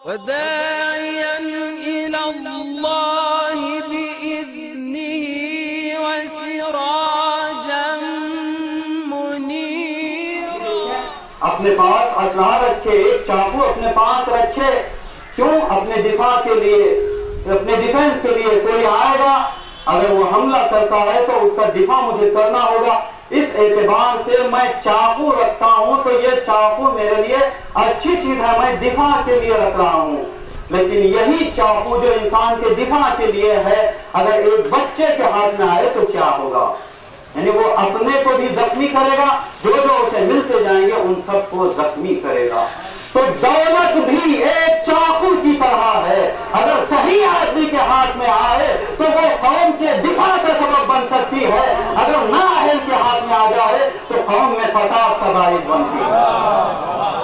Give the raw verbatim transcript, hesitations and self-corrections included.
وداعيا إلى الله بإذنه وسراجا منيرا. اپنے پاس اسلحہ رکھے، ایک چاقو اپنے پاس رکھے. کیوں؟ اپنے دفاع کے لیے، اپنے ڈیفنس کے لیے. کوئی آئے گا، اگر وہ حملہ کرتا ہے تو اس کا دفاع مجھے کرنا ہوگا. اس اعتبار سے میں چاقو رکھتا ہوں تو یہ چاقو میرے لیے اچھی چیز ہے، میں دفاع کے لیے رکھ رہا ہوں. لیکن یہی چاقو جو انسان کے دفاع کے لیے ہے، اگر ایک بچے کے ہاتھ میں آئے تو کیا ہوگا؟ یعنی وہ اپنے کو بھی زخمی کرے گا، جو جو اسے ملتے جائیں گے ان سب کو زخمی کرے گا. تو دولت بھی ایک چاقو کی طرح ہے، اگر صحیح آدمی کے ہاتھ میں آئے تو وہ قوم کے دفاع کا سبب بن سکتی ہے، اگر نااہل کے ہاتھ میں آ جائے تو قوم میں فساد کا باعث بنتی ہے.